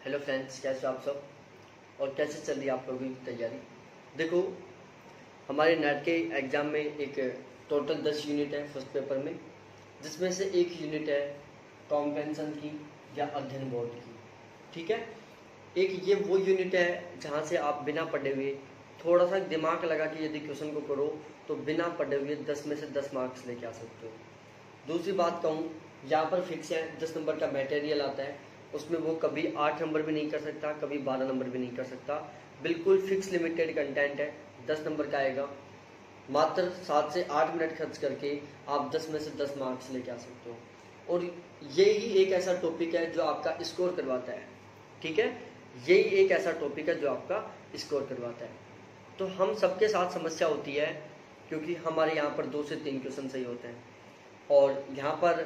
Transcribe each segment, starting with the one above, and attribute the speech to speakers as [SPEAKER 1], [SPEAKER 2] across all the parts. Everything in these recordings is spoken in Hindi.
[SPEAKER 1] हेलो फ्रेंड्स, कैसे हो आप सब और कैसे चल रही है आप लोगों की तैयारी। देखो, हमारे नेट के एग्ज़ाम में एक टोटल 10 यूनिट है फर्स्ट पेपर में, जिसमें से एक यूनिट है कॉम्प्रेंशन की या अध्ययन बोध की। ठीक है, एक ये वो यूनिट है जहाँ से आप बिना पढ़े हुए थोड़ा सा दिमाग लगा के यदि क्वेश्चन को करो तो बिना पढ़े हुए 10 में से 10 मार्क्स लेके आ सकते हो। दूसरी बात कहूँ, यहाँ पर फिक्स है 10 नंबर का मटेरियल आता है, उसमें वो कभी 8 नंबर भी नहीं कर सकता, कभी 12 नंबर भी नहीं कर सकता। बिल्कुल फिक्स लिमिटेड कंटेंट है, 10 नंबर का आएगा। मात्र 7 से 8 मिनट खर्च करके आप 10 में से 10 मार्क्स लेके आ सकते हो। और ये ही एक ऐसा टॉपिक है जो आपका स्कोर करवाता है। ठीक है, यही एक ऐसा टॉपिक है जो आपका स्कोर करवाता है। तो हम सबके साथ समस्या होती है, क्योंकि हमारे यहाँ पर 2 से 3 क्वेश्चन सही होते हैं और यहाँ पर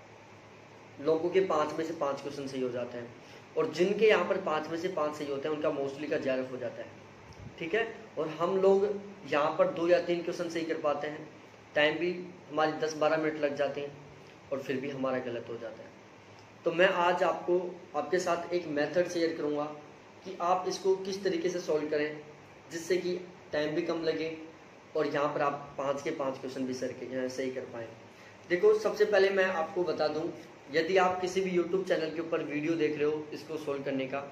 [SPEAKER 1] लोगों के 5 में से 5 क्वेश्चन सही हो जाते हैं, और जिनके यहाँ पर 5 में से 5 सही होते हैं उनका मोस्टली का जेआरएफ हो जाता है। ठीक है, और हम लोग यहाँ पर 2 या 3 क्वेश्चन सही कर पाते हैं, टाइम भी हमारी 10-12 मिनट लग जाते हैं और फिर भी हमारा गलत हो जाता है। तो मैं आज आपके साथ एक मेथड शेयर करूँगा कि आप इसको किस तरीके से सॉल्व करें जिससे कि टाइम भी कम लगे और यहाँ पर आप 5 के 5 क्वेश्चन भी सही कर पाएँ। देखो, सबसे पहले मैं आपको बता दूं, यदि आप किसी भी YouTube चैनल के ऊपर वीडियो देख रहे हो इसको सोल्व करने का,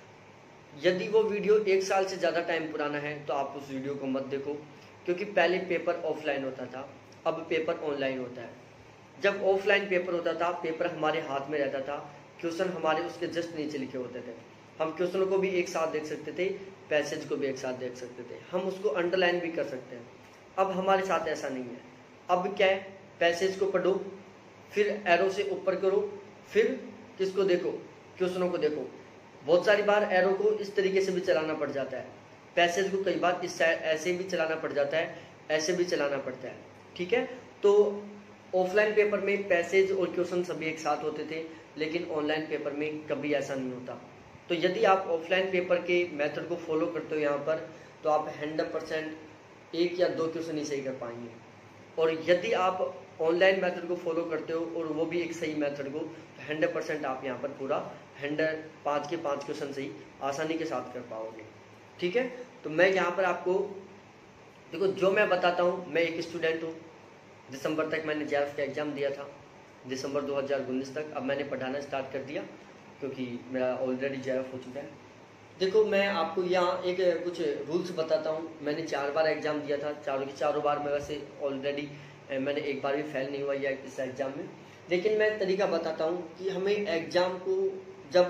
[SPEAKER 1] यदि वो वीडियो 1 साल से ज़्यादा टाइम पुराना है तो आप उस वीडियो को मत देखो, क्योंकि पहले पेपर ऑफलाइन होता था, अब पेपर ऑनलाइन होता है। जब ऑफलाइन पेपर होता था, पेपर हमारे हाथ में रहता था, क्वेश्चन हमारे उसके जस्ट नीचे लिखे होते थे, हम क्वेश्चनों को भी एक साथ देख सकते थे, पैसेज को भी एक साथ देख सकते थे, हम उसको अंडरलाइन भी कर सकते हैं। अब हमारे साथ ऐसा नहीं है। अब क्या है, पैसेज को पढ़ो, फिर एरो से ऊपर करो, फिर किसको देखो, क्वेश्चनों को देखो। बहुत सारी बार एरो को इस तरीके से भी चलाना पड़ जाता है, पैसेज को कई बार इस ऐसे भी चलाना पड़ जाता है, ऐसे भी चलाना पड़ता है। ठीक है, तो ऑफलाइन पेपर में पैसेज और क्वेश्चन सभी एक साथ होते थे, लेकिन ऑनलाइन पेपर में कभी ऐसा नहीं होता। तो यदि आप ऑफलाइन पेपर के मेथड को फॉलो करते हो यहाँ पर, तो आप 100% 1 या 2 क्वेश्चन ही सही कर पाएंगे। और यदि आप ऑनलाइन मेथड को फॉलो करते हो और वो भी एक सही मेथड को, तो 100% आप यहाँ पर पूरा 5 के 5 क्वेश्चन सही आसानी के साथ कर पाओगे। ठीक है, तो मैं यहाँ पर आपको देखो, जो मैं बताता हूँ, मैं एक स्टूडेंट हूँ, दिसंबर तक मैंने जेआरएफ का एग्ज़ाम दिया था, दिसंबर 2019 तक। अब मैंने पढ़ाना स्टार्ट कर दिया क्योंकि मेरा ऑलरेडी जेआरएफ हो चुका है। देखो, मैं आपको यहाँ एक कुछ रूल्स बताता हूँ। मैंने 4 बार एग्ज़ाम दिया था, चारों की चारों बार मैं वैसे ऑलरेडी मैंने एक बार भी फेल नहीं हुआ इस एग्ज़ाम में, लेकिन मैं तरीका बताता हूँ कि हमें एग्ज़ाम को जब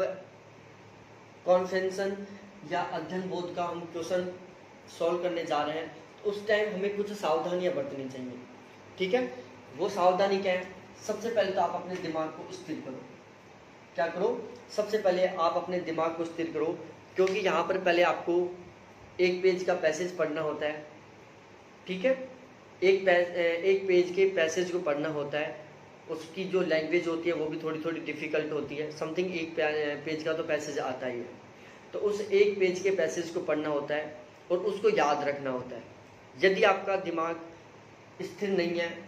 [SPEAKER 1] कॉन्फ्रेंसन या अध्ययन बोध का हम क्वेश्चन सॉल्व करने जा रहे हैं तो उस टाइम हमें कुछ सावधानियाँ बरतनी चाहिए। ठीक है, वो सावधानी क्या है? सबसे पहले तो आप अपने दिमाग को स्थिर करो। क्या करो? सबसे पहले आप अपने दिमाग को स्थिर करो, क्योंकि यहाँ पर पहले आपको एक पेज का पैसेज पढ़ना होता है। ठीक है, एक पेज के पैसेज को पढ़ना होता है, उसकी जो लैंग्वेज होती है वो भी थोड़ी थोड़ी डिफिकल्ट होती है। समथिंग एक पेज का तो पैसेज आता ही है, तो उस एक पेज के पैसेज को पढ़ना होता है और उसको याद रखना होता है। यदि आपका दिमाग स्थिर नहीं है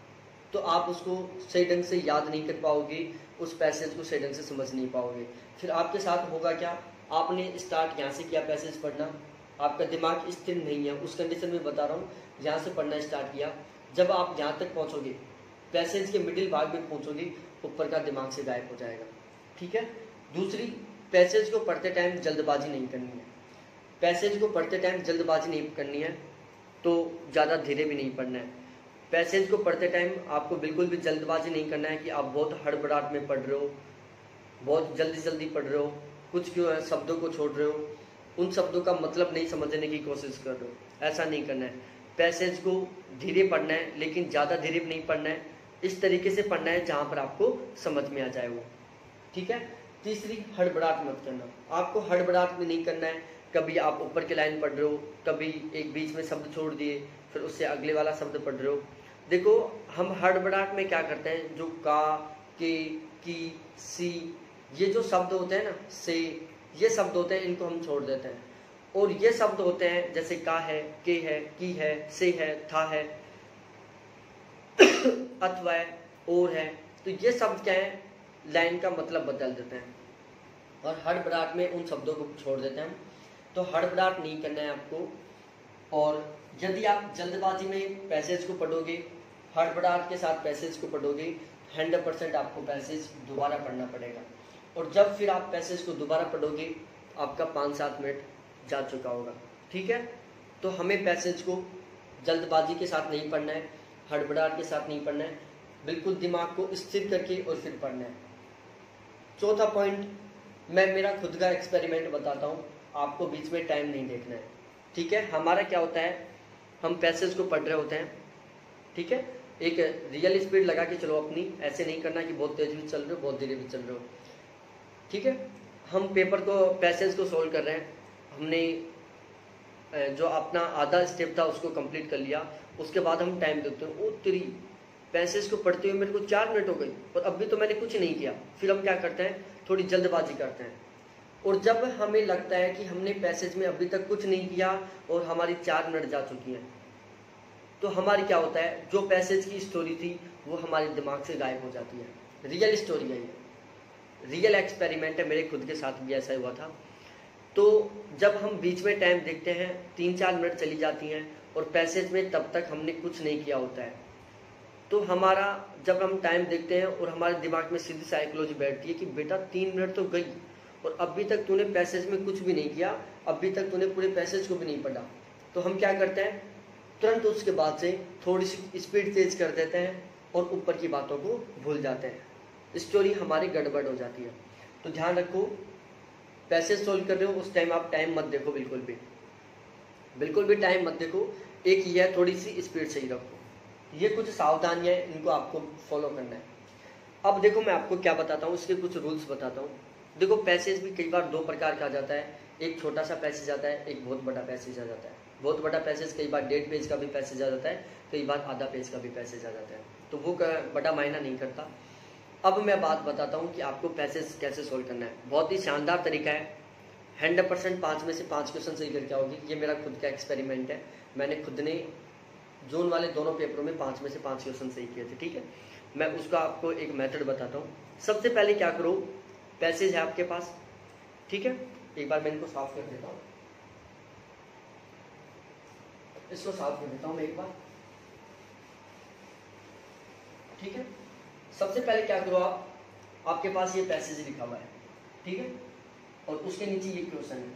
[SPEAKER 1] तो आप उसको सही ढंग से याद नहीं कर पाओगे, उस पैसेज को सही ढंग से समझ नहीं पाओगे। फिर आपके साथ होगा क्या, आपने स्टार्ट यहाँ से किया पैसेज पढ़ना, आपका दिमाग स्थिर नहीं है, उस कंडीशन में बता रहा हूँ, यहाँ से पढ़ना स्टार्ट किया, जब आप यहाँ तक पहुँचोगे, पैसेज के मिडिल भाग में पहुँचोगे, ऊपर का दिमाग से गायब हो जाएगा। ठीक है, दूसरी, पैसेज को पढ़ते टाइम जल्दबाजी नहीं करनी है। पैसेज को पढ़ते टाइम जल्दबाजी नहीं करनी है, तो ज़्यादा धीरे भी नहीं पढ़ना है। पैसेज को पढ़ते टाइम आपको बिल्कुल भी जल्दबाजी नहीं करना है कि आप बहुत हड़बड़ाहट में पढ़ रहे हो, बहुत जल्दी जल्दी पढ़ रहे हो, कुछ शब्दों को छोड़ रहे हो, उन शब्दों का मतलब नहीं समझने की कोशिश कर रहे हो। ऐसा नहीं करना है। पैसेज को धीरे पढ़ना है, लेकिन ज़्यादा धीरे भी नहीं पढ़ना है, इस तरीके से पढ़ना है जहाँ पर आपको समझ में आ जाए वो। ठीक है, तीसरी, हड़बड़ाहट मत करना। आपको हड़बड़ाहट में नहीं करना है। कभी आप ऊपर की लाइन पढ़ रहे हो, कभी एक बीच में शब्द छोड़ दिए, फिर उससे अगले वाला शब्द पढ़ रहे हो। देखो, हम हड़बड़ाहट में क्या करते हैं, जो का, के, की, सी, ये जो शब्द होते हैं ना, से, ये शब्द होते हैं, इनको हम छोड़ देते हैं। और ये शब्द होते हैं जैसे का है, के है, की है, से है, था है, अथवा है, और है, तो ये शब्द क्या है, लाइन का मतलब बदल देते हैं। और हड़बड़ाहट में उन शब्दों को छोड़ देते हैं हम। तो हड़बड़ाहट नहीं करना है आपको। और यदि आप जल्दबाजी में पैसेज को पढ़ोगे, हड़बड़ाहट के साथ पैसेज को पढ़ोगे, 100% आपको पैसेज दोबारा पढ़ना पड़ेगा। और जब फिर आप पैसेज को दोबारा पढ़ोगे, आपका 5-7 मिनट जा चुका होगा। ठीक है, तो हमें पैसेज को जल्दबाजी के साथ नहीं पढ़ना है, हड़बड़ाहट के साथ नहीं पढ़ना है, बिल्कुल दिमाग को स्थिर करके और फिर पढ़ना है। चौथा पॉइंट, मैं मेरा खुद का एक्सपेरिमेंट बताता हूँ, आपको बीच में टाइम नहीं देखना है। ठीक है, हमारा क्या होता है, हम पैसेज को पढ़ रहे होते हैं, ठीक है, एक रियल स्पीड लगा के चलो अपनी, ऐसे नहीं करना कि बहुत तेज भी चल रहे हो बहुत धीरे भी चल रहे हो। ठीक है, हम पेपर को पैसेज को सोल्व कर रहे हैं, हमने जो अपना आधा स्टेप था उसको कंप्लीट कर लिया, उसके बाद हम टाइम देखते हैं, ओ तेरी पैसेज को पढ़ते हुए मेरे को 4 मिनट हो गई और अभी तो मैंने कुछ नहीं किया। फिर हम क्या करते हैं, थोड़ी जल्दबाजी करते हैं। और जब हमें लगता है कि हमने पैसेज में अभी तक कुछ नहीं किया और हमारी 4 मिनट जा चुकी हैं, तो हमारी क्या होता है, जो पैसेज की स्टोरी थी वो हमारे दिमाग से गायब हो जाती है। रियल स्टोरी है ये, रियल एक्सपेरिमेंट है, मेरे खुद के साथ भी ऐसा हुआ था। तो जब हम बीच में टाइम देखते हैं, 3-4 मिनट चली जाती हैं और पैसेज में तब तक हमने कुछ नहीं किया होता है, तो हमारा जब हम टाइम देखते हैं और हमारे दिमाग में सीधी साइकोलॉजी बैठती है कि बेटा 3 मिनट तो गई और अभी तक तूने पैसेज में कुछ भी नहीं किया, अभी तक तूने पूरे पैसेज को भी नहीं पढ़ा। तो हम क्या करते हैं, तुरंत उसके बाद से थोड़ी सी स्पीड तेज कर देते हैं और ऊपर की बातों को भूल जाते हैं, स्टोरी हमारी गड़बड़ हो जाती है। तो ध्यान रखो, पैसेज सोल्व कर रहे हो उस टाइम आप टाइम मत देखो, बिल्कुल भी टाइम मत देखो। एक ये है, थोड़ी सी स्पीड सही रखो। ये कुछ सावधानियां हैं, इनको आपको फॉलो करना है। अब देखो मैं आपको क्या बताता हूँ, इसके कुछ रूल्स बताता हूँ। देखो पैसेज भी कई बार 2 प्रकार का आ जाता है, एक छोटा सा पैसेज आता है, एक बहुत बड़ा पैसेज आ जाता है। बहुत बड़ा पैसेज कई बार 1.5 पेज का भी पैसेज आ जाता है, कई बार आधा पेज का भी पैसेज आ जाता है, तो वो बड़ा मायना नहीं करता। अब मैं बात बताता हूँ कि आपको पैसेज कैसे सोल्व करना है। बहुत ही शानदार तरीका है, 100% 5 में से 5 क्वेश्चन सही करके आओगे। ये मेरा खुद का एक्सपेरिमेंट है, मैंने खुद ने जून वाले दोनों पेपरों में 5 में से 5 क्वेश्चन सही किए थे। ठीक है, मैं उसका आपको एक मेथड बताता हूँ। सबसे पहले क्या करो, पैसेज है आपके पास, ठीक है, एक बार मैं इनको साफ कर देता हूँ, इसको साफ कर देता हूँ मैं एक बार। ठीक है, सबसे पहले क्या करो, आपके पास ये पैसेज लिखा हुआ है, ठीक है, और उसके नीचे ये क्वेश्चन है।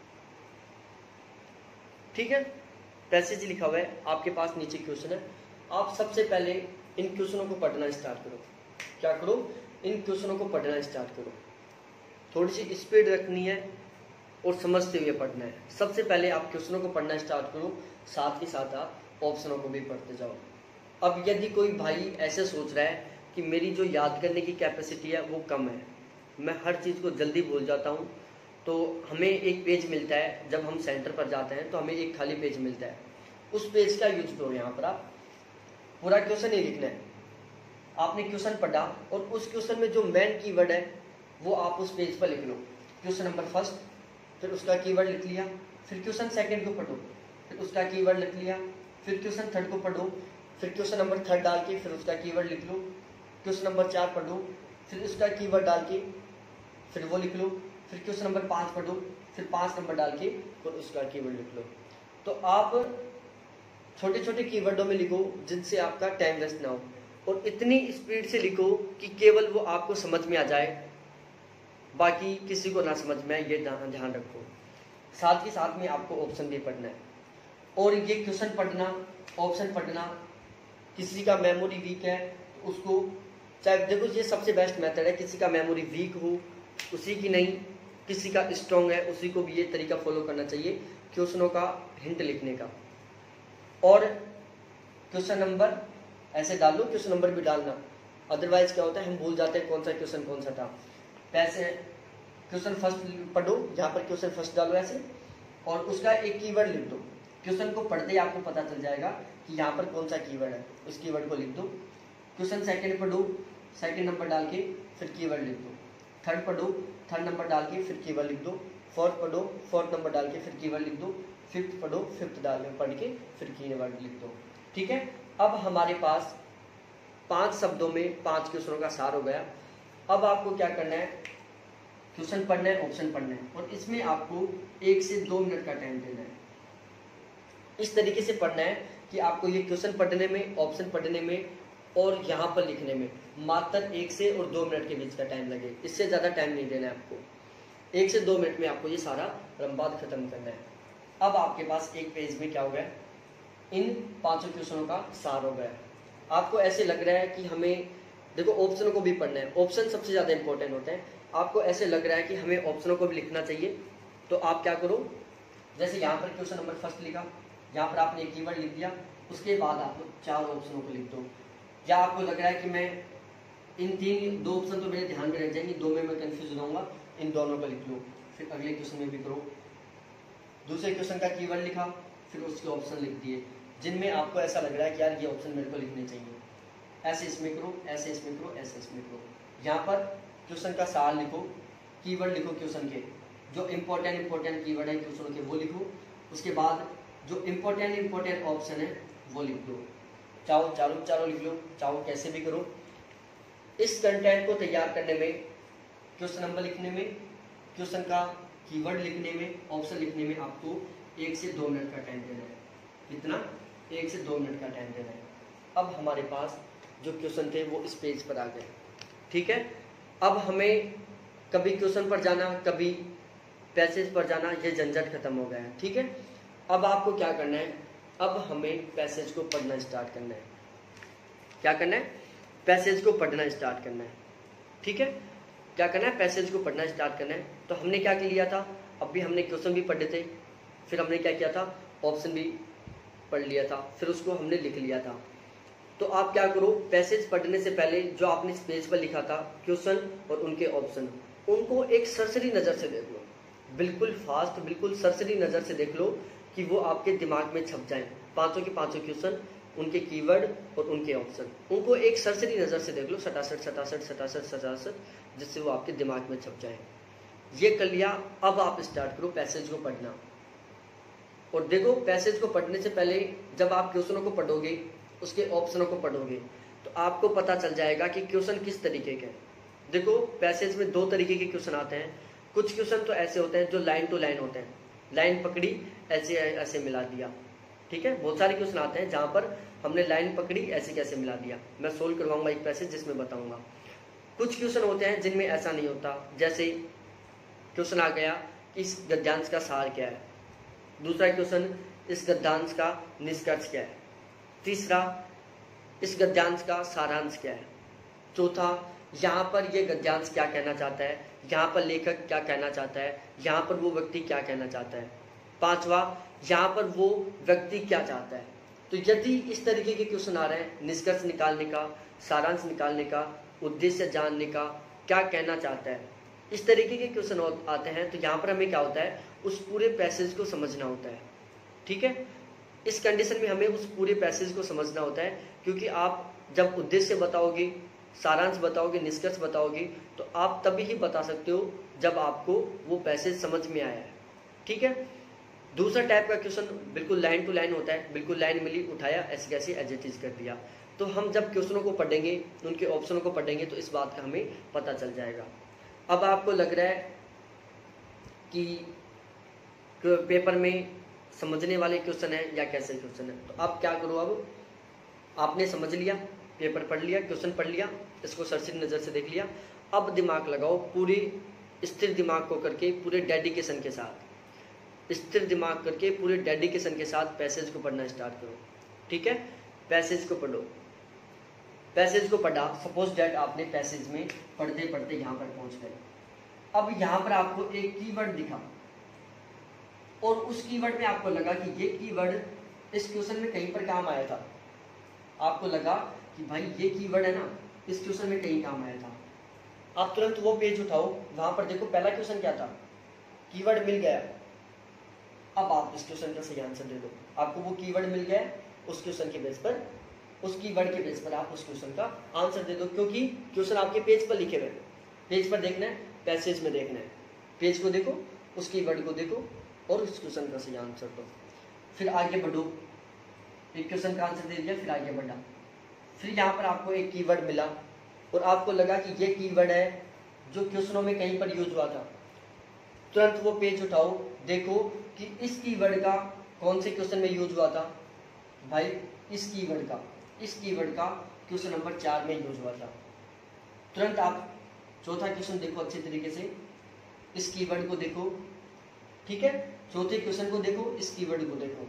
[SPEAKER 1] ठीक है, पैसेज लिखा हुआ है आपके पास, नीचे क्वेश्चन है। आप सबसे पहले इन क्वेश्चनों को पढ़ना स्टार्ट करो। क्या करो, इन क्वेश्चनों को पढ़ना स्टार्ट करो। थोड़ी सी स्पीड रखनी है और समझते हुए पढ़ना है। सबसे पहले आप क्वेश्चनों को पढ़ना स्टार्ट करो, साथ ही साथ आप ऑप्शनों को भी पढ़ते जाओ। अब यदि कोई भाई ऐसे सोच रहा है कि मेरी जो याद करने की कैपेसिटी है वो कम है, मैं हर चीज़ को जल्दी भूल जाता हूँ, तो हमें एक पेज मिलता है, जब हम सेंटर पर जाते हैं तो हमें एक खाली पेज मिलता है। उस पेज का यूज करो, यहाँ पर आप पूरा क्वेश्चन नहीं लिखना है। आपने क्वेश्चन पढ़ा और उस क्वेश्चन में जो मेन कीवर्ड है वो आप उस पेज पर लिख लो। क्वेश्चन नंबर फर्स्ट, फिर उसका कीवर्ड लिख लिया, फिर क्वेश्चन सेकंड को पढ़ो, फिर उसका कीवर्ड लिख लिया, फिर क्वेश्चन थर्ड को पढ़ो, फिर क्वेश्चन नंबर थर्ड डाल के फिर उसका कीवर्ड लिख लो, क्वेश्चन नंबर 4 पढ़ो, फिर उसका कीवर्ड डाल के फिर वो लिख लो, फिर क्वेश्चन नंबर 5 पढ़ो, फिर 5 नंबर डाल के फिर उसका कीवर्ड लिख लो। तो आप छोटे छोटे कीवर्डों में लिखो जिनसे आपका टाइम वेस्ट ना हो, और इतनी स्पीड से लिखो कि केवल वो आपको समझ में आ जाए, बाकी किसी को ना समझ में आए, ये ध्यान रखो। साथ ही साथ में आपको ऑप्शन भी पढ़ना है, और ये क्वेश्चन पढ़ना, ऑप्शन पढ़ना, किसी का मेमोरी वीक है तो उसको, चाहे देखो ये सबसे बेस्ट मेथड है, किसी का मेमोरी वीक हो उसी की नहीं, किसी का स्ट्रॉन्ग है उसी को भी ये तरीका फॉलो करना चाहिए क्वेश्चनों का हिंट लिखने का। और क्वेश्चन नंबर ऐसे डाल दो, क्वेश्चन नंबर भी डालना, अदरवाइज क्या होता है हम भूल जाते हैं कौन सा क्वेश्चन कौन सा था। पैसे क्वेश्चन फर्स्ट पढ़ो, यहाँ पर क्वेश्चन फर्स्ट डालो ऐसे, और उसका एक कीवर्ड लिख दो। क्वेश्चन को पढ़ते ही आपको पता चल जाएगा कि यहाँ पर कौन सा कीवर्ड है, उस कीवर्ड को लिख दो। क्वेश्चन सेकंड पढ़ो, सेकंड नंबर डाल के फिर कीवर्ड लिख दो। थर्ड पढ़ो, थर्ड नंबर डाल के फिर कीवर्ड लिख दो। फोर्थ पढ़ो, फोर्थ नंबर डाल के फिर कीवर्ड लिख दो। फिफ्थ पढ़ो, फिफ्थ पढ़ के फिर कीवर्ड लिख दो। ठीक है, अब हमारे पास 5 शब्दों में 5 क्वेश्चनों का सार हो गया। अब आपको क्या करना है, क्वेश्चन पढ़ना है, ऑप्शन पढ़ना है, और इसमें आपको 1 से 2 मिनट का टाइम देना है। इस तरीके से पढ़ना है कि आपको ये क्वेश्चन पढ़ने में, ऑप्शन पढ़ने में और यहाँ पर लिखने में मात्र 1 से और 2 मिनट के बीच का टाइम लगे। इससे ज़्यादा टाइम नहीं देना है आपको। 1 से 2 मिनट में आपको ये सारा रंबाद खत्म करना है। अब आपके पास एक पेज में क्या हो गया, इन 5 क्वेश्चनों का सार हो गया। आपको ऐसे लग रहा है कि हमें, देखो ऑप्शनों को भी पढ़ना है, ऑप्शन सबसे ज़्यादा इंपॉर्टेंट होते हैं। आपको ऐसे लग रहा है कि हमें ऑप्शनों को भी लिखना चाहिए, तो आप क्या करो, जैसे यहाँ पर क्वेश्चन नंबर फर्स्ट लिखा, यहाँ पर आपने एक कीवर्ड लिख दिया, उसके बाद आप 4 ऑप्शनों को लिख दो। या आपको लग रहा है कि मैं इन 2 ऑप्शन तो मेरे ध्यान में रह जाएंगे, 2 में मैं कंफ्यूज हो जाऊंगा, इन दोनों को लिख लो, फिर अगले क्वेश्चन में भी करो। दूसरे क्वेश्चन का कीवर्ड लिखा, फिर उसके ऑप्शन लिख दिए जिनमें आपको ऐसा लग रहा है कि यार ये ऑप्शन मेरे को लिखने चाहिए। ऐसे इसमें करो, ऐसे इसमें करो, ऐसे इसमें करो। यहाँ पर क्वेश्चन का सार लिखो, कीवर्ड लिखो क्वेश्चन के, जो इंपॉर्टेंट कीवर्ड है क्वेश्चन के वो लिखो। उसके बाद जो इंपॉर्टेंट ऑप्शन है वो लिख दो। चारों लिख लो, चाहो कैसे भी करो। इस कंटेंट को तैयार करने में, क्वेश्चन नंबर लिखने में, क्वेश्चन का कीवर्ड लिखने में, ऑप्शन लिखने में आपको 1 से 2 मिनट का टाइम देना है। कितना? 1 से 2 मिनट का टाइम देना है। अब हमारे पास जो क्वेश्चन थे वो इस पेज पर आ गए, ठीक है। अब हमें कभी क्वेश्चन पर जाना, कभी पैसेज पर जाना, ये झंझट खत्म हो गया है, ठीक है। अब आपको क्या करना है, अब हमें पैसेज को पढ़ना स्टार्ट करना है। क्या करना है? पैसेज को पढ़ना स्टार्ट करना है, ठीक है। क्या करना है? पैसेज को पढ़ना स्टार्ट करना है। तो हमने क्या लिया था, अभी हमने क्वेश्चन भी पढ़े थे, फिर हमने क्या किया था, ऑप्शन भी पढ़ लिया था, फिर उसको हमने लिख लिया था। तो आप क्या करो, पैसेज पढ़ने से पहले जो आपने इस पेज पर लिखा था क्वेश्चन और उनके ऑप्शन, उनको एक सरसरी नज़र से देख लो, बिल्कुल फास्ट, बिल्कुल सरसरी नज़र से देख लो कि वो आपके दिमाग में छप जाएं। 5 के 5 क्वेश्चन, उनके कीवर्ड और उनके ऑप्शन, उनको एक सरसरी नज़र से देख लो, सटासट, जिससे वो आपके दिमाग में छप जाए। ये कर लिया। अब आप स्टार्ट करो पैसेज को पढ़ना। और देखो, पैसेज को पढ़ने से पहले जब आप क्वेश्चनों को पढ़ोगे, उसके ऑप्शनों को पढ़ोगे, तो आपको पता चल जाएगा कि क्वेश्चन किस तरीके के हैं। देखो, पैसेज में 2 तरीके के क्वेश्चन आते हैं। कुछ क्वेश्चन तो ऐसे होते हैं जो लाइन टू लाइन होते हैं, लाइन पकड़ी ऐसे ऐसे मिला दिया, ठीक है। बहुत सारे क्वेश्चन आते हैं जहां पर हमने लाइन पकड़ी ऐसे कैसे मिला दिया। मैं सोल्व करवाऊंगा एक पैसेज जिसमें बताऊंगा। कुछ क्वेश्चन होते हैं जिनमें ऐसा नहीं होता, जैसे क्वेश्चन आ गया कि इस गद्यांश का सार क्या है, दूसरा क्वेश्चन इस गद्यांश का निष्कर्ष क्या है, तीसरा इस गद्यांश का सारांश क्या है, चौथा यहाँ पर ये गद्यांश क्या कहना चाहता है, यहाँ पर लेखक क्या कहना चाहता है, यहाँ पर वो व्यक्ति क्या कहना चाहता है, पांचवा यहाँ पर वो व्यक्ति क्या चाहता है। तो यदि इस तरीके के क्वेश्चन आ रहे हैं, निष्कर्ष निकालने का, सारांश निकालने का, उद्देश्य जानने का, क्या कहना चाहता है, इस तरीके के क्वेश्चन आते हैं, तो यहाँ पर हमें क्या होता है, उस पूरे पैसेज को समझना होता है, ठीक है। इस कंडीशन में हमें उस पूरे पैसेज को समझना होता है, क्योंकि आप जब उद्देश्य बताओगे, सारांश बताओगे, निष्कर्ष बताओगे, तो आप तभी ही बता सकते हो जब आपको वो पैसेज समझ में आया है, ठीक है। दूसरा टाइप का क्वेश्चन बिल्कुल लाइन टू लाइन होता है, बिल्कुल लाइन मिली, उठाया, ऐसे कैसे एज इट इज कर दिया। तो हम जब क्वेश्चनों को पढ़ेंगे, उनके ऑप्शनों को पढ़ेंगे, तो इस बात का हमें पता चल जाएगा। अब आपको लग रहा है कि पेपर में समझने वाले क्वेश्चन है या कैसे क्वेश्चन है, तो आप क्या करो, अब आपने समझ लिया, पेपर पढ़ लिया, क्वेश्चन पढ़ लिया, इसको सरसरी नज़र से देख लिया। अब दिमाग लगाओ, पूरी स्थिर दिमाग को करके, पूरे डेडिकेशन के साथ, स्थिर दिमाग करके पूरे डेडिकेशन के साथ पैसेज को पढ़ना स्टार्ट करो, ठीक है। पैसेज को पढ़ो। पैसेज को पढ़ा, सपोज दैट आपने पैसेज में पढ़ते पढ़ते यहाँ पर पहुँच गए। अब यहाँ पर आपको एक कीवर्ड दिखा और उस कीवर्ड में आपको लगा कि ये कीवर्ड इस क्वेश्चन में कहीं पर काम आया था। आपको लगा कि भाई ये कीवर्ड है ना, इस क्वेश्चन में कहीं काम आया था। आप तुरंत वो पेज उठाओ, वहां पर देखो पहला क्वेश्चन क्या था, कीवर्ड मिल गया। अब आप इस क्वेश्चन का सही आंसर दे दो। आपको वो कीवर्ड मिल गया, उस क्वेश्चन के बेस पर, उस कीवर्ड के बेस पर आप उस क्वेश्चन का आंसर दे दो, क्योंकि क्वेश्चन आपके पेज पर लिखे हुए। पेज पर देखना है, पैसेज में देखना है। पेज को देखो, उस कीवर्ड को देखो और उस क्वेश्चन का सही आंसर दो। फिर आगे बढ़ो, एक क्वेश्चन का आंसर दे दिया, फिर आगे बढ़ा। फिर यहाँ पर आपको एक कीवर्ड मिला और आपको लगा कि ये कीवर्ड है जो क्वेश्चनों में कहीं पर यूज हुआ था, तुरंत वो पेज उठाओ, देखो कि इस कीवर्ड का कौन से क्वेश्चन में यूज हुआ था। भाई इस कीवर्ड का क्वेश्चन नंबर 4 में यूज हुआ था। तुरंत आप चौथा क्वेश्चन देखो अच्छे तरीके से, इस कीवर्ड को देखो, ठीक है। चौथे क्वेश्चन को देखो, इस कीवर्ड को देखो,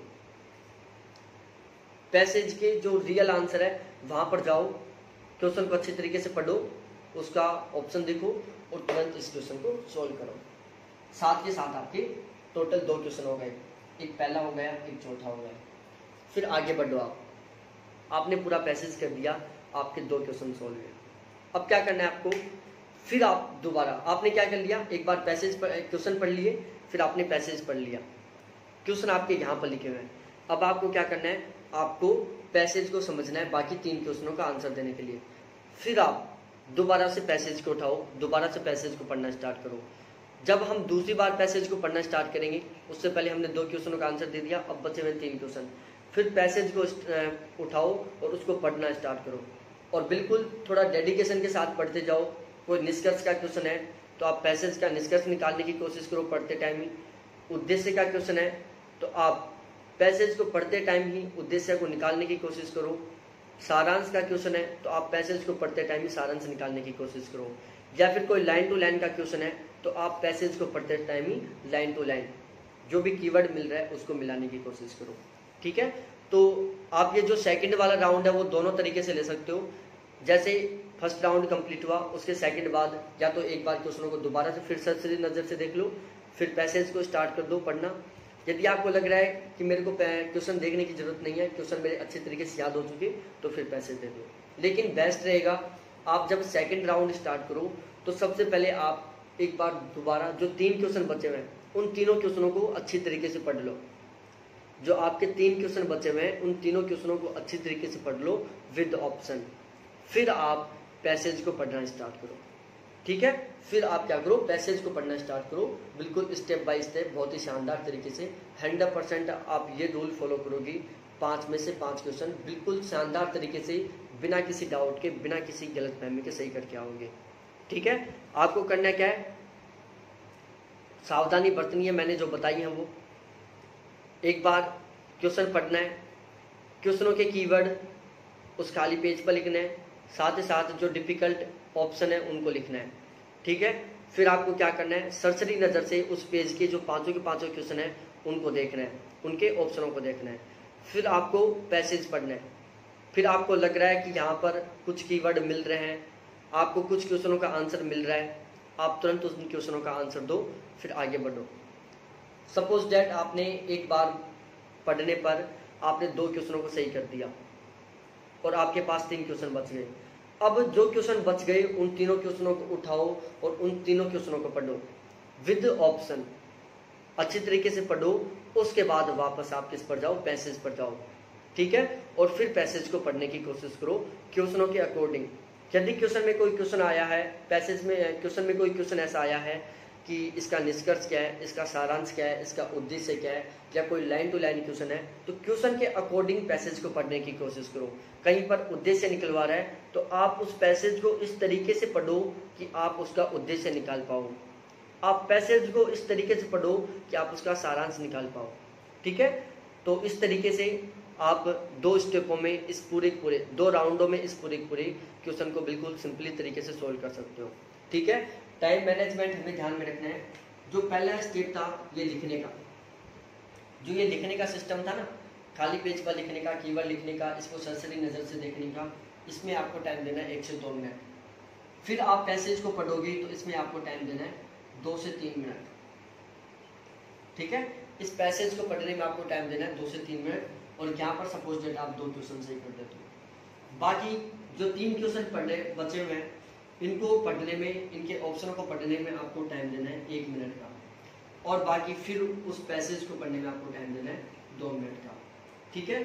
[SPEAKER 1] पैसेज के जो रियल आंसर है वहां पर जाओ, क्वेश्चन को अच्छे तरीके से पढ़ो, उसका ऑप्शन देखो और तुरंत इस क्वेश्चन को सॉल्व करो। साथ के साथ आपके टोटल 2 क्वेश्चन हो गए, एक पहला हो गया, एक चौथा हो गया। फिर आगे बढ़ो, आपने पूरा पैसेज कर दिया, आपके 2 क्वेश्चन सॉल्व हुए। अब क्या करना है आपको, फिर आप दोबारा, आपने क्या कर लिया, एक बार पैसेज क्वेश्चन पढ़ लिए, फिर आपने पैसेज पढ़ लिया, क्वेश्चन आपके यहाँ पर लिखे हुए हैं। अब आपको क्या करना है, आपको पैसेज को समझना है बाकी 3 क्वेश्चनों का आंसर देने के लिए। फिर आप दोबारा से पैसेज को उठाओ, दोबारा से पैसेज को पढ़ना स्टार्ट करो। जब हम दूसरी बार पैसेज को पढ़ना स्टार्ट करेंगे, उससे पहले हमने 2 क्वेश्चनों का आंसर दे दिया, अब बचे हुए 3 क्वेश्चन। फिर पैसेज को उठाओ और उसको पढ़ना स्टार्ट करो, और बिल्कुल थोड़ा डेडिकेशन के साथ पढ़ते जाओ। कोई निष्कर्ष का क्वेश्चन है तो आप पैसेज का निष्कर्ष निकालने की कोशिश करो पढ़ते टाइम ही। उद्देश्य का क्वेश्चन है तो आप पैसेज को पढ़ते टाइम ही उद्देश्य को निकालने की कोशिश करो। सारांश का क्वेश्चन है तो आप पैसेज को पढ़ते टाइम ही सारांश निकालने की कोशिश करो। या फिर कोई लाइन टू लाइन का क्वेश्चन है तो आप पैसेज को पढ़ते टाइम ही लाइन टू लाइन जो भी कीवर्ड मिल रहा है उसको मिलाने की कोशिश करो, ठीक है। तो आप ये जो सेकंड वाला राउंड है वो दोनों तरीके से ले सकते हो। जैसे फर्स्ट राउंड कंप्लीट हुआ, उसके सेकंड बाद या तो एक बार क्वेश्चनों को दोबारा से फिर सरसरी नज़र से देख लो, फिर पैसेज को स्टार्ट कर दो पढ़ना। यदि आपको लग रहा है कि मेरे को क्वेश्चन देखने की जरूरत नहीं है, क्वेश्चन मेरे अच्छे तरीके से याद हो चुके, तो फिर पैसेज दे दो। लेकिन बेस्ट रहेगा आप जब सेकंड राउंड स्टार्ट करो तो सबसे पहले आप एक बार दोबारा जो 3 क्वेश्चन बचे हुए हैं उन तीनों क्वेश्चनों को अच्छी तरीके से पढ़ लो। जो आपके 3 क्वेश्चन बचे हुए हैं उन तीनों क्वेश्चनों को अच्छी तरीके से पढ़ लो विद ऑप्शन। फिर आप पैसेज को पढ़ना स्टार्ट करो, ठीक है। फिर आप क्या करो, पैसेज को पढ़ना स्टार्ट करो, बिल्कुल स्टेप बाय स्टेप, बहुत ही शानदार तरीके से। 100% आप ये रूल फॉलो करोगे, 5 में से 5 क्वेश्चन बिल्कुल शानदार तरीके से, बिना किसी डाउट के, बिना किसी गलतफहमी के सही करके आओगे, ठीक है। आपको करना क्या है, सावधानी बरतनी है, मैंने जो बताई है वो। एक बार क्वेश्चन पढ़ना है, क्वेश्चनों के कीवर्ड उस खाली पेज पर लिखना है, साथ ही साथ जो डिफिकल्ट ऑप्शन है उनको लिखना है, ठीक है। फिर आपको क्या करना है, सरसरी नज़र से उस पेज के जो 5 के 5 क्वेश्चन है उनको देखना है, उनके ऑप्शनों को देखना है। फिर आपको पैसेज पढ़ना है। फिर आपको लग रहा है कि यहाँ पर कुछ कीवर्ड मिल रहे हैं, आपको कुछ क्वेश्चनों का आंसर मिल रहा है, आप तुरंत उन क्वेश्चनों का आंसर दो, फिर आगे बढ़ो। सपोज डैट आपने एक बार पढ़ने पर आपने 2 क्वेश्चनों को सही कर दिया और आपके पास 3 क्वेश्चन बच गए। अब जो क्वेश्चन बच गए उन तीनों क्वेश्चनों को उठाओ और उन तीनों क्वेश्चनों को पढ़ो विद ऑप्शन, अच्छी तरीके से पढ़ो। उसके बाद वापस आप किस पर जाओ, पैसेज पर जाओ, ठीक है। और फिर पैसेज को पढ़ने की कोशिश करो क्वेश्चनों के अकॉर्डिंग। यदि क्वेश्चन में कोई क्वेश्चन आया है, पैसेज में क्वेश्चन में कोई क्वेश्चन ऐसा आया है कि इसका निष्कर्ष क्या है, इसका सारांश क्या है, इसका उद्देश्य क्या है, या कोई लाइन टू लाइन क्वेश्चन है, तो क्वेश्चन के अकॉर्डिंग पैसेज को पढ़ने की कोशिश करो। कहीं पर उद्देश्य निकलवा रहा है तो आप उस पैसेज को इस तरीके से पढ़ो कि आप उसका उद्देश्य निकाल पाओ। आप पैसेज को इस तरीके से पढ़ो कि आप उसका सारांश निकाल पाओ, ठीक है। तो इस तरीके से आप 2 स्टेपों में इस पूरे 2 राउंडों में इस पूरे क्वेश्चन को बिल्कुल सिंपली तरीके से सोल्व कर सकते हो, ठीक है। टाइम मैनेजमेंट हमें ध्यान में रखना है। जो पहला स्टेप था ये लिखने का, जो ये लिखने का सिस्टम था ना, खाली पेज पर लिखने का, कीवर्ड लिखने का, इसको सरसरी नज़र से देखने का, इसमें आपको टाइम देना है 1 से 2 मिनट। फिर आप पैसेज को पढ़ोगे तो इसमें आपको टाइम देना है 2 से 3 मिनट, ठीक है। इस पैसेज को पढ़ने में आपको टाइम देना है 2 से 3 मिनट, और यहाँ पर सपोज डेट आप 2 क्वेश्चन सही कर देते हो। बाकी जो 3 क्वेश्चन पढ़ने बचे हुए हैं इनको पढ़ने में, इनके ऑप्शनों को पढ़ने में आपको टाइम देना है 1 मिनट का, और बाकी फिर उस पैसेज को पढ़ने में आपको टाइम देना है 2 मिनट का, ठीक है।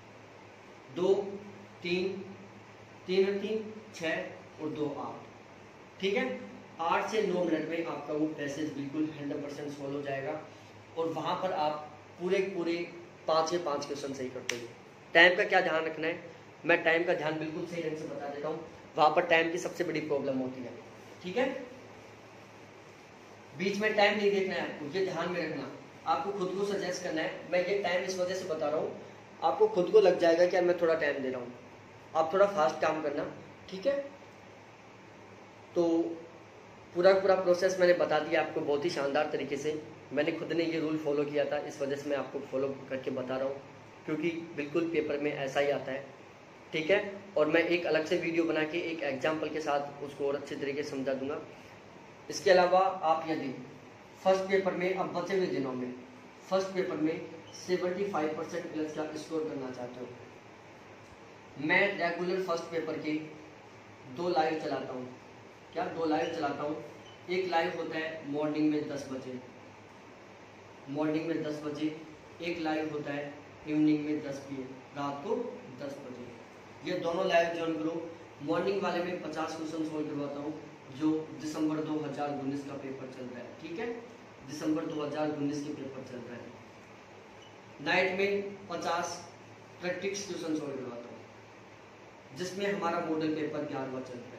[SPEAKER 1] 2, 3, 3 और 3 6 और 2 8, ठीक है। 8 से 9 मिनट में आपका वो पैसेज बिल्कुल 100% सॉल्व हो जाएगा, और वहाँ पर आप पूरे 5 के 5 क्वेश्चन सही करते हो। टाइम का क्या ध्यान रखना है, मैं टाइम का ध्यान बिल्कुल सही ढंग से बता देता हूँ। वहाँ पर टाइम की सबसे बड़ी प्रॉब्लम होती है, ठीक है। बीच में टाइम नहीं देखना है आपको, ये ध्यान में रखना। आपको खुद को सजेस्ट करना है। मैं ये टाइम इस वजह से बता रहा हूँ, आपको खुद को लग जाएगा कि यार मैं थोड़ा टाइम दे रहा हूँ, आप थोड़ा फास्ट काम करना, ठीक है। तो पूरा प्रोसेस मैंने बता दिया आपको बहुत ही शानदार तरीके से। मैंने खुद ने ये रूल फॉलो किया था, इस वजह से मैं आपको फॉलो करके बता रहा हूँ, क्योंकि बिल्कुल पेपर में ऐसा ही आता है, ठीक है। और मैं एक अलग से वीडियो बना के एक एग्जाम्पल के साथ उसको और अच्छे तरीके से समझा दूंगा। इसके अलावा आप यदि फर्स्ट पेपर में, अब बचे हुए दिनों में फर्स्ट पेपर में 75% प्लस का स्कोर करना चाहते हो, मैं रेगुलर फर्स्ट पेपर के 2 लाइव चलाता हूँ। क्या 2 लाइव चलाता हूँ? एक लाइव होता है मॉर्निंग में 10 बजे, मॉर्निंग में 10 बजे। एक लाइव होता है इवनिंग में 10 PM, रात को 10 बजे। ये दोनों लाइव ज्वाइन करो। मॉर्निंग वाले में 50 क्वेश्चन सोल्व करवाता हूँ, जो दिसंबर 2019 का पेपर चल रहा है, ठीक है, दिसंबर 2019 के पेपर चल रहा है। नाइट में 50 प्रैक्टिस क्वेश्चन सोल्व करवाता हूँ, जिसमें हमारा मॉडल पेपर 11वां चल रहा है।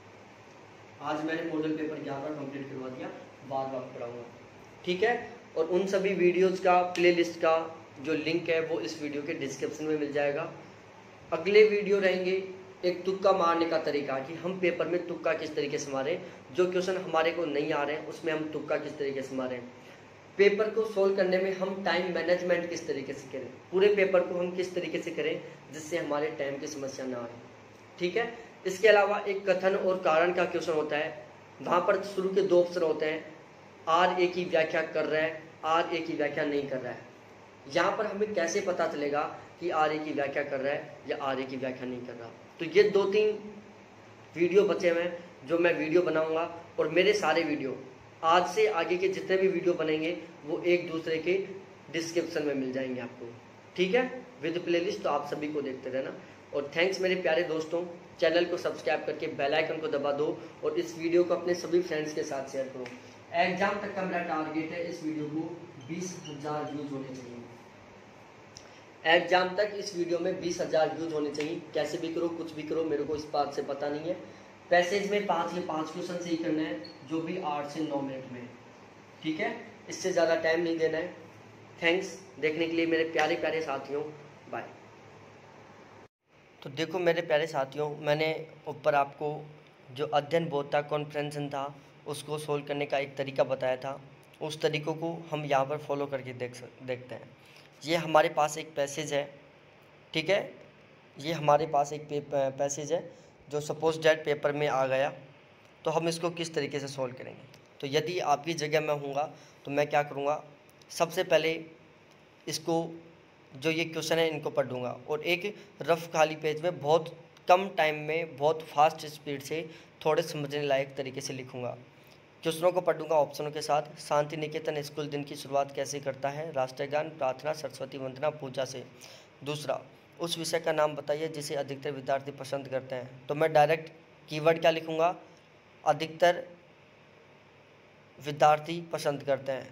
[SPEAKER 1] आज मैंने मॉडल पेपर 11वां कंप्लीट करवा दिया, बार पढ़ाऊंगा, ठीक है। और उन सभी वीडियोस का प्लेलिस्ट का जो लिंक है वो इस वीडियो के डिस्क्रिप्शन में मिल जाएगा। अगले वीडियो रहेंगे एक तुक्का मारने का तरीका, कि हम पेपर में तुक्का किस तरीके से मारें, जो क्वेश्चन हमारे को नहीं आ रहे हैं उसमें हम तुक्का किस तरीके से मारें, पेपर को सोल्व करने में हम टाइम मैनेजमेंट किस तरीके से करें, पूरे पेपर को हम किस तरीके से करें जिससे हमारे टाइम की समस्या ना आए, ठीक है। इसके अलावा एक कथन और कारण का क्वेश्चन होता है, वहाँ पर शुरू के 2 ऑप्शन होते हैं, RA की व्याख्या कर रहा है, RA की व्याख्या नहीं कर रहा है। यहाँ पर हमें कैसे पता चलेगा कि RA की व्याख्या कर रहा है या RA की व्याख्या नहीं कर रहा? तो ये 2-3 वीडियो बचे हुए हैं जो मैं वीडियो बनाऊंगा, और मेरे सारे वीडियो आज से आगे के जितने भी वीडियो बनेंगे वो एक दूसरे के डिस्क्रिप्शन में मिल जाएंगे आपको, ठीक है, विद प्लेलिस्ट। तो आप सभी को देखते रहना। और थैंक्स मेरे प्यारे दोस्तों, चैनल को सब्सक्राइब करके बेल आइकन को दबा दो, और इस वीडियो को अपने सभी फ्रेंड्स के साथ शेयर करो। एग्जाम तक का मेरा टारगेट है इस वीडियो को 20,000 व्यूज होने चाहिए। एग्जाम तक इस वीडियो में 20,000 व्यूज होने चाहिए। कैसे भी करो, कुछ भी करो, मेरे को इस बात से पता नहीं है। पैसेज में 5 के 5 क्वेश्चन से ही करना है, जो भी 8 से 9 मिनट में, ठीक है, इससे ज़्यादा टाइम नहीं देना है। थैंक्स देखने के लिए मेरे प्यारे प्यारे साथियों, बाय। तो देखो मेरे प्यारे साथियों, मैंने ऊपर आपको जो अध्ययन बोधता कॉन्फ्रेंसन था उसको सोल्व करने का एक तरीका बताया था, उस तरीक़ों को हम यहाँ पर फॉलो करके देखते हैं। ये हमारे पास एक पैसेज है, ठीक है, ये हमारे पास एक पैसेज है जो सपोज डैट पेपर में आ गया, तो हम इसको किस तरीके से सोल्व करेंगे। तो यदि आपकी जगह मैं हूँगा तो मैं क्या करूँगा, सबसे पहले इसको जो ये क्वेश्चन है इनको पढ़ लूँगा, और एक रफ खाली पेज में बहुत कम टाइम में बहुत फास्ट स्पीड से थोड़े समझने लायक तरीके से लिखूँगा। क्वेश्चनों को पढ़ूंगा ऑप्शनों के साथ। शांति निकेतन स्कूल दिन की शुरुआत कैसे करता है? राष्ट्रगान, प्रार्थना, सरस्वती वंदना, पूजा से। दूसरा, उस विषय का नाम बताइए जिसे अधिकतर विद्यार्थी पसंद करते हैं। तो मैं डायरेक्ट कीवर्ड क्या लिखूंगा, अधिकतर विद्यार्थी पसंद करते हैं।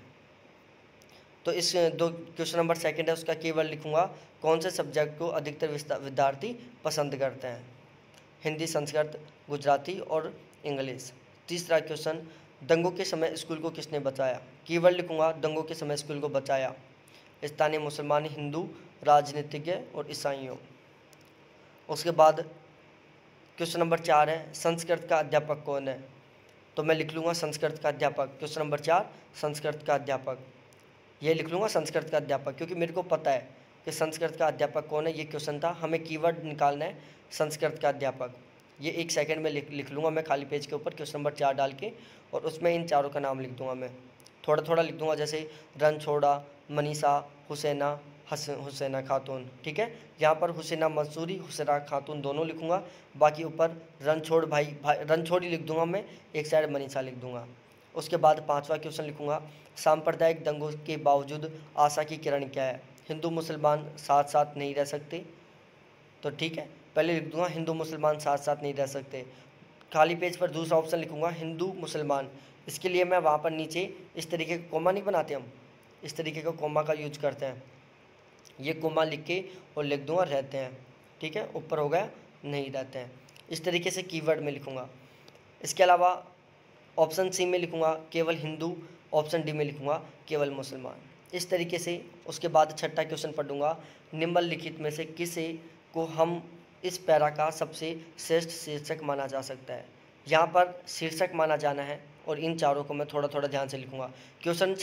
[SPEAKER 1] तो इस दो क्वेश्चन नंबर सेकंड है, उसका कीवर्ड लिखूंगा कौन से सब्जेक्ट को अधिकतर विद्यार्थी पसंद करते हैं? हिंदी, संस्कृत, गुजराती और इंग्लिश। तीसरा क्वेश्चन, दंगों के समय स्कूल को किसने बचाया? कीवर्ड लिखूंगा दंगों के समय स्कूल को बचाया स्थानीय मुसलमान, हिंदू, राजनीतिज्ञ और ईसाइयों। उसके बाद क्वेश्चन नंबर 4 है, संस्कृत का अध्यापक कौन है? तो मैं लिख लूँगा संस्कृत का अध्यापक। क्वेश्चन नंबर 4 संस्कृत का अध्यापक, ये लिख लूँगा संस्कृत का अध्यापक, क्योंकि मेरे को पता है कि संस्कृत का अध्यापक कौन है। ये क्वेश्चन था, हमें कीवर्ड निकालना है संस्कृत का अध्यापक। ये 1 सेकंड में लिख लूँगा मैं खाली पेज के ऊपर क्वेश्चन नंबर 4 डाल के, और उसमें इन चारों का नाम लिख दूँगा। मैं थोड़ा थोड़ा लिख दूँगा, जैसे रणछोड़ा, मनीषा, हुसैना, हुसैना खातून, ठीक है। यहाँ पर हुसैना मंसूरी, हुसैना खातून दोनों लिखूँगा, बाकी ऊपर रणछोड़ भाई रणछोड़ी लिख दूँगा मैं, एक साइड मनीषा लिख दूँगा। उसके बाद 5वां क्वेश्चन लिखूँगा, सांप्रदायिक दंगों के बावजूद आशा की किरण क्या है? हिंदू मुसलमान साथ साथ नहीं रह सकते। तो ठीक है, पहले लिख दूँगा हिंदू मुसलमान साथ साथ नहीं रह सकते। खाली पेज पर दूसरा ऑप्शन लिखूँगा हिंदू मुसलमान। इसके लिए मैं वहाँ पर नीचे इस तरीके का कोमा नहीं बनाते, हम इस तरीके का कोमा का यूज करते हैं। ये कोमा लिख के और लिख दूँगा रहते हैं, ठीक है, ऊपर हो गया नहीं रहते हैं। इस तरीके से कीवर्ड में लिखूँगा। इसके अलावा ऑप्शन सी में लिखूँगा केवल हिंदू, ऑप्शन डी में लिखूँगा केवल मुसलमान। इस तरीके से उसके बाद छठा क्वेश्चन पढ़ूंगा, निम्नलिखित में से किसे को हम इस पैरा का सबसे श्रेष्ठ शीर्षक माना जा सकता है। यहाँ पर शीर्षक माना जाना है और इन चारों को मैं थोड़ा थोड़ा ध्यान से लिखूंगा। क्वेश्चन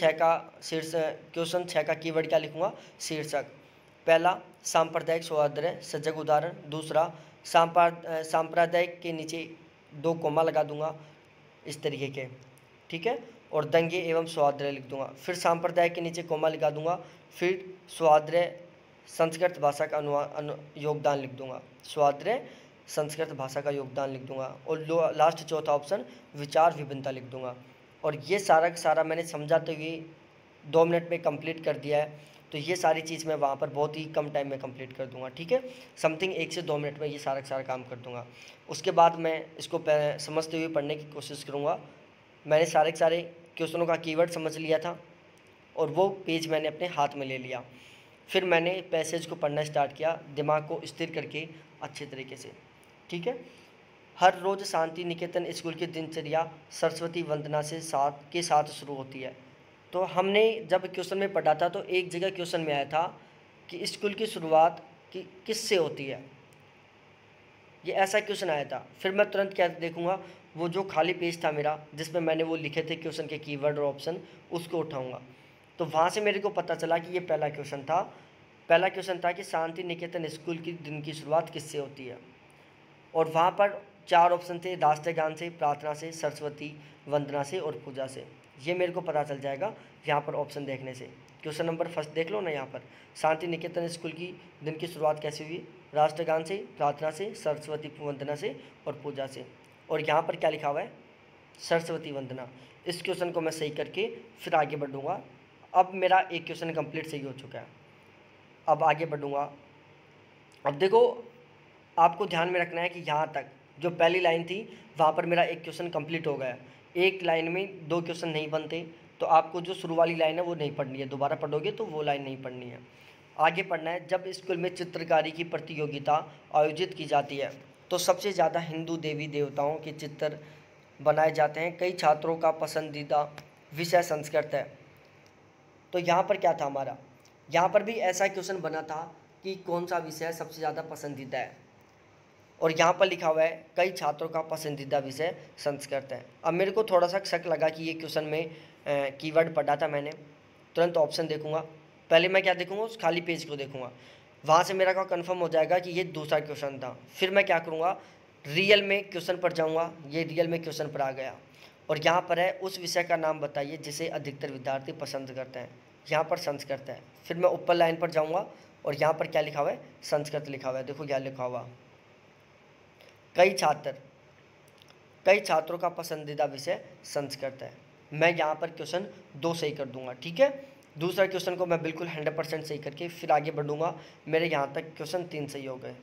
[SPEAKER 1] 6 का कीवर्ड क्या लिखूंगा, शीर्षक। पहला सांप्रदायिक सौहार्द सजग उदाहरण, दूसरा सांप्रदायिक के नीचे 2 कोमा लगा दूंगा इस तरीके के, ठीक है, और दंगे एवं सौहार्द लिख दूंगा। फिर सांप्रदायिक के नीचे कोमा लगा दूंगा, फिर सौहार्द संस्कृत भाषा का योगदान लिख दूंगा, सौहार्द संस्कृत भाषा का योगदान लिख दूंगा, और लास्ट चौथा ऑप्शन विचार विभिन्नता लिख दूंगा। और ये सारा का सारा मैंने समझाते हुए 2 मिनट में कंप्लीट कर दिया है, तो ये सारी चीज़ मैं वहाँ पर बहुत ही कम टाइम में कंप्लीट कर दूंगा, ठीक है, समथिंग 1 से 2 मिनट में ये सारा का सारा काम कर दूंगा। उसके बाद मैं इसको समझते हुए पढ़ने की कोशिश करूँगा। मैंने सारे के सारे क्वेश्चनों का कीवर्ड समझ लिया था और वो पेज मैंने अपने हाथ में ले लिया। फिर मैंने पैसेज को पढ़ना स्टार्ट किया, दिमाग को स्थिर करके अच्छे तरीके से, ठीक है। हर रोज़ शांति निकेतन स्कूल की दिनचर्या सरस्वती वंदना के साथ शुरू होती है। तो हमने जब क्वेश्चन में पढ़ा था तो एक जगह क्वेश्चन में आया था कि स्कूल की शुरुआत किससे होती है, ये ऐसा क्वेश्चन आया था। फिर मैं तुरंत क्या देखूंगा, वो जो खाली पेज था मेरा जिसमें मैंने वो लिखे थे क्वेश्चन के कीवर्ड और ऑप्शन, उसको उठाऊंगा। तो वहाँ से मेरे को पता चला कि ये पहला क्वेश्चन था। पहला क्वेश्चन था कि शांति निकेतन स्कूल की दिन की शुरुआत किससे होती है, और वहाँ पर 4 ऑप्शन थे, राष्ट्रगान से, प्रार्थना से, सरस्वती वंदना से और पूजा से। ये मेरे को पता चल जाएगा यहाँ पर ऑप्शन देखने से। क्वेश्चन नंबर फर्स्ट देख लो ना, यहाँ पर शांति निकेतन स्कूल की दिन की शुरुआत कैसे हुई, राष्ट्रगान से, प्रार्थना से, सरस्वती वंदना से और पूजा से। और यहाँ पर क्या लिखा हुआ है, सरस्वती वंदना। इस क्वेश्चन को मैं सही करके फिर आगे बढ़ूँगा। अब मेरा एक क्वेश्चन कंप्लीट सही हो चुका है, अब आगे बढ़ूँगा। अब देखो, आपको ध्यान में रखना है कि यहाँ तक जो पहली लाइन थी वहाँ पर मेरा एक क्वेश्चन कंप्लीट हो गया। एक लाइन में 2 क्वेश्चन नहीं बनते, तो आपको जो शुरू वाली लाइन है वो नहीं पढ़नी है, दोबारा पढ़ोगे तो वो लाइन नहीं पढ़नी है। आगे पढ़ना है, जब स्कूल में चित्रकारी की प्रतियोगिता आयोजित की जाती है तो सबसे ज़्यादा हिंदू देवी देवताओं के चित्र बनाए जाते हैं। कई छात्रों का पसंदीदा विषय संस्कृत है। तो यहाँ पर क्या था हमारा, यहाँ पर भी ऐसा क्वेश्चन बना था कि कौन सा विषय सबसे ज़्यादा पसंदीदा है, और यहाँ पर लिखा हुआ है कई छात्रों का पसंदीदा विषय संस्कृत है। अब मेरे को थोड़ा सा शक लगा कि ये क्वेश्चन में कीवर्ड पढ़ा था मैंने, तुरंत ऑप्शन देखूंगा। पहले मैं क्या देखूंगा, उस खाली पेज को देखूंगा, वहाँ से मेरा का कन्फर्म हो जाएगा कि ये दूसरा क्वेश्चन था। फिर मैं क्या करूँगा, रियल में क्वेश्चन पर जाऊँगा, ये रियल में क्वेश्चन पर आ गया, और यहाँ पर है उस विषय का नाम बताइए जिसे अधिकतर विद्यार्थी पसंद करते हैं। यहाँ पर संस्कृत है। फिर मैं ऊपर लाइन पर जाऊँगा और यहाँ पर क्या लिखा हुआ है, संस्कृत लिखा हुआ है। देखो क्या लिखा हुआ, कई छात्रों का पसंदीदा विषय संस्कृत है। मैं यहाँ पर क्वेश्चन 2 सही कर दूंगा, ठीक है। दूसरा क्वेश्चन को मैं बिल्कुल 100% सही करके फिर आगे बढ़ूंगा। मेरे यहाँ तक क्वेश्चन 3 सही हो गए।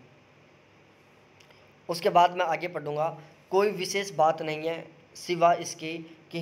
[SPEAKER 1] उसके बाद मैं आगे पढ़ूंगा, कोई विशेष बात नहीं है सिवा इसके कि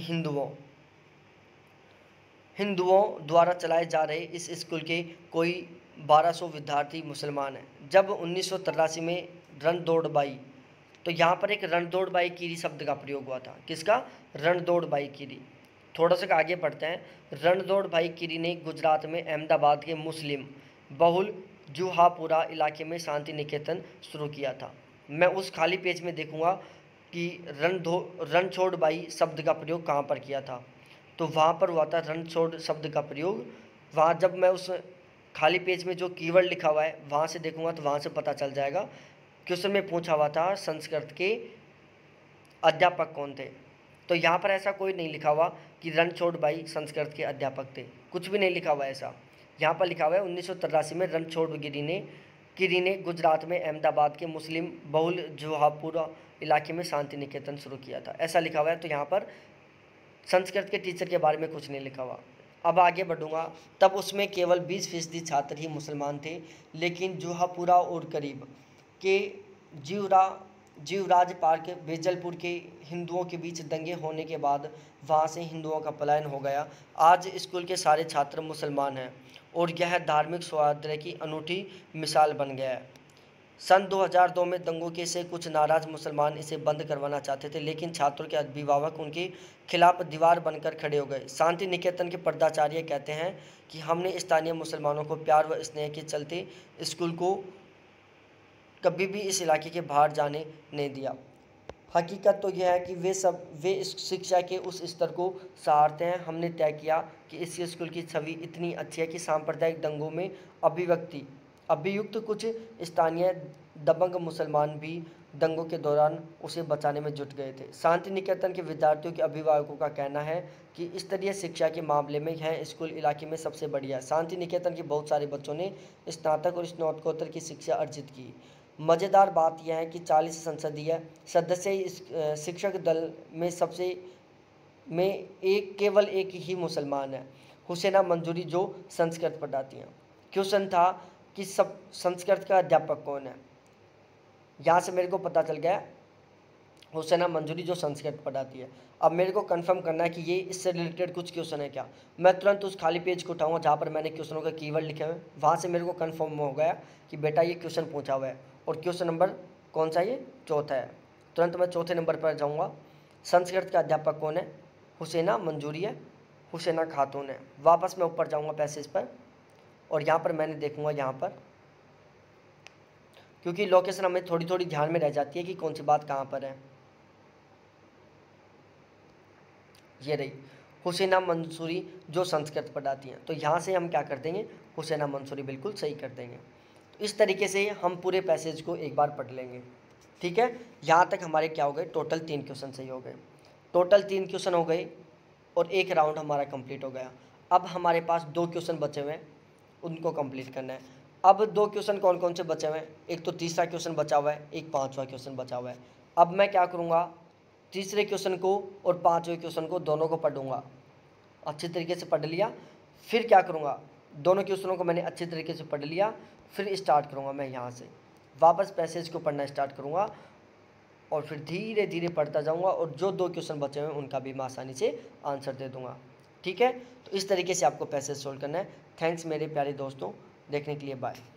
[SPEAKER 1] हिंदुओं द्वारा चलाए जा रहे इस स्कूल के कोई 1200 विद्यार्थी मुसलमान हैं। जब 1983 में रणदौड़बाई, तो यहाँ पर एक रणदौड़बाई कीरी शब्द का प्रयोग हुआ था। किसका, रणदौड़बाई कीरी। थोड़ा सा आगे पढ़ते हैं। रणदौड़बाई कीरी ने गुजरात में अहमदाबाद के मुस्लिम बहुल जुहापुरा इलाके में शांति निकेतन शुरू किया था। मैं उस खाली पेज में देखूंगा कि रणछोड़बाई शब्द का प्रयोग कहाँ पर किया था, तो वहाँ पर हुआ था रणछोड़ शब्द का प्रयोग। वहाँ जब मैं उस खाली पेज में जो कीवर्ड लिखा हुआ है वहाँ से देखूंगा तो वहाँ से पता चल जाएगा। क्वेश्चन में पूछा हुआ था संस्कृत के अध्यापक कौन थे, तो यहाँ पर ऐसा कोई नहीं लिखा हुआ कि रणछोड़बाई संस्कृत के अध्यापक थे, कुछ भी नहीं लिखा हुआ ऐसा। यहाँ पर लिखा हुआ है 1983 में कीरी ने गुजरात में अहमदाबाद के मुस्लिम बहुल जुहापुरा इलाके में शांति निकेतन शुरू किया था, ऐसा लिखा हुआ है। तो यहाँ पर संस्कृत के टीचर के बारे में कुछ नहीं लिखा हुआ। अब आगे बढ़ूंगा। तब उसमें केवल 20% छात्र ही मुसलमान थे, लेकिन जुहापुरा और करीब के जीवराज पार्क बेजलपुर के हिंदुओं के बीच दंगे होने के बाद वहाँ से हिंदुओं का पलायन हो गया। आज स्कूल के सारे छात्र मुसलमान हैं और यह धार्मिक सौहार्द की अनूठी मिसाल बन गया है। सन 2002 में दंगों के से कुछ नाराज मुसलमान इसे बंद करवाना चाहते थे, लेकिन छात्रों के अभिभावक उनके खिलाफ दीवार बनकर खड़े हो गए। शांति निकेतन के पर्दाचार्य कहते हैं कि हमने स्थानीय मुसलमानों को प्यार व स्नेह के चलते स्कूल को कभी भी इस इलाके के बाहर जाने नहीं दिया। हकीकत तो यह है कि वे इस शिक्षा के उस स्तर को सराहते हैं। हमने तय किया कि इस स्कूल की छवि इतनी अच्छी है कि सांप्रदायिक दंगों में अभियुक्त कुछ स्थानीय दबंग मुसलमान भी दंगों के दौरान उसे बचाने में जुट गए थे। शांति निकेतन के विद्यार्थियों के अभिभावकों का कहना है कि स्तरीय शिक्षा के मामले में यह स्कूल इलाके में सबसे बढ़िया है। शांति निकेतन के बहुत सारे बच्चों ने स्नातक और स्नातकोत्तर की शिक्षा अर्जित की। मज़ेदार बात यह है कि 40 संसदीय सदस्य शिक्षक दल में केवल एक ही मुसलमान है, हुसैना मंजूरी, जो संस्कृत पढ़ाती हैं। क्वेश्चन था कि सब संस्कृत का अध्यापक कौन है। यहाँ से मेरे को पता चल गया हुसैना मंजूरी, जो संस्कृत पढ़ाती है। अब मेरे को कंफर्म करना है कि ये इससे रिलेटेड कुछ क्वेश्चन है क्या। मैं तुरंत उस खाली पेज को उठाऊंगा जहाँ पर मैंने क्वेश्चनों का कीवर्ड लिखे हुए, वहाँ से मेरे को कंफर्म हो गया कि बेटा ये क्वेश्चन पूछा हुआ है। और क्वेश्चन नंबर कौन सा, ये चौथा है। तुरंत मैं चौथे नंबर पर जाऊँगा। संस्कृत का अध्यापक कौन है, हुसैना मंजूरी है, हुसैना खातून है। वापस मैं ऊपर जाऊँगा पैसेज पर, और यहाँ पर मैंने देखूँगा, यहाँ पर क्योंकि लोकेशन हमें थोड़ी थोड़ी ध्यान में रह जाती है कि कौन सी बात कहाँ पर है। ये रही हुसैना मंसूरी, जो संस्कृत पढ़ाती हैं। तो यहाँ से हम क्या कर देंगे, हुसैना मंसूरी बिल्कुल सही कर देंगे। तो इस तरीके से हम पूरे पैसेज को एक बार पढ़ लेंगे। ठीक है, यहाँ तक हमारे क्या हो गए, टोटल 3 क्वेश्चन सही हो गए। टोटल 3 क्वेश्चन हो गए और एक राउंड हमारा कंप्लीट हो गया। अब हमारे पास 2 क्वेश्चन बचे हुए हैं, उनको कंप्लीट करना है। अब 2 क्वेश्चन कौन कौन से बचे हुए हैं, एक तो तीसरा क्वेश्चन बचा हुआ है, एक 5वां क्वेश्चन बचा हुआ है। अब मैं क्या करूँगा, तीसरे क्वेश्चन को और 5वें क्वेश्चन को दोनों को पढ़ूंगा, अच्छी तरीके से पढ़ लिया। फिर क्या करूँगा, दोनों क्वेश्चनों को मैंने अच्छी तरीके से पढ़ लिया, फिर स्टार्ट करूँगा मैं यहाँ से वापस पैसेज को पढ़ना स्टार्ट करूँगा, और फिर धीरे धीरे पढ़ता जाऊँगा, और जो 2 क्वेश्चन बचे हुए हैं उनका भी मैं आसानी से आंसर दे दूँगा। ठीक है, तो इस तरीके से आपको पैसेज सोल्व करना है। थैंक्स मेरे प्यारे दोस्तों, देखने के लिए बाय।